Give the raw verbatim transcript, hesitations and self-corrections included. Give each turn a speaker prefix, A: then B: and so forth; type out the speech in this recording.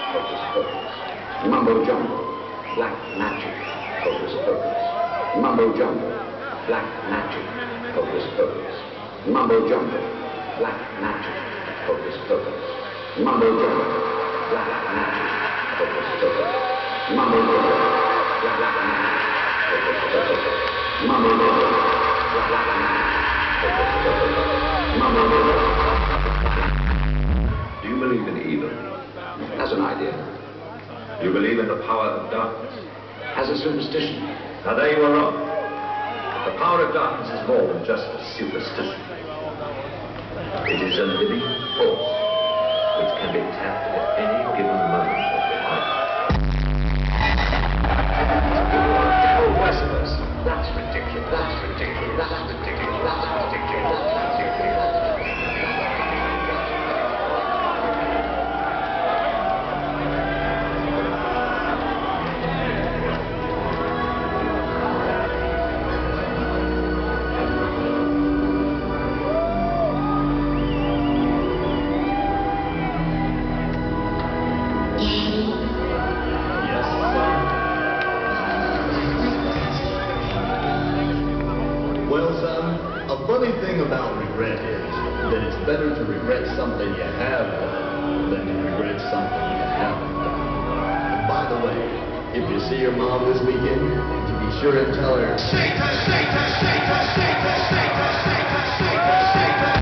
A: hocus pocus. Mumbo jumbo, black magic, hocus pocus. Mumbo jumbo, black magic, hocus pocus. Mumbo jumbo, black magic, hocus pocus. Mumbo jumbo, black magic, hocus pocus. Mumbo jumbo, black magic, hocus pocus. Mumbo jumbo, black magic, hocus pocus. Mumbo jumbo.
B: Do you believe in evil?
A: As an idea.
B: Do you believe in the power of darkness?
A: As a superstition.
B: Now there you are wrong. The power of darkness is more than just a superstition. It is a living force which can be tapped at any given moment of the life.
A: Oh, Westerners. That's ridiculous. That's ridiculous. That's ridiculous. That's ridiculous. That's ridiculous.
C: Well, son, a funny thing about regret is that it's better to regret something you have done than to regret something you haven't done. And by the way, if you see your mom this weekend, to be sure and tell her, Satan, Satan, Satan, Satan, Satan, Satan, Satan, Satan.